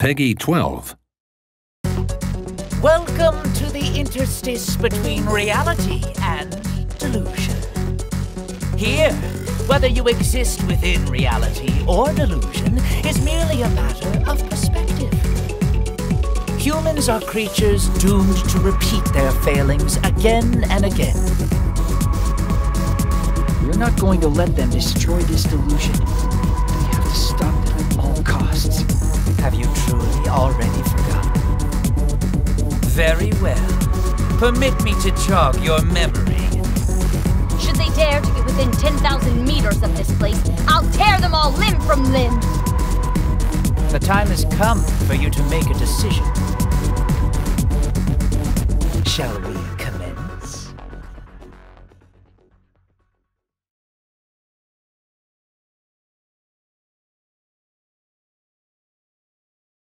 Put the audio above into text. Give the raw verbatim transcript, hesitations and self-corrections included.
Peggy twelve. Welcome to the interstice between reality and delusion. Here, whether you exist within reality or delusion is merely a matter of perspective. Humans are creatures doomed to repeat their failings again and again. We're not going to let them destroy this delusion. We have to stop them at all costs. Have you truly already forgotten? Very well. Permit me to jog your memory. Should they dare to get within ten thousand meters of this place, I'll tear them all limb from limb! The time has come for you to make a decision. Shall we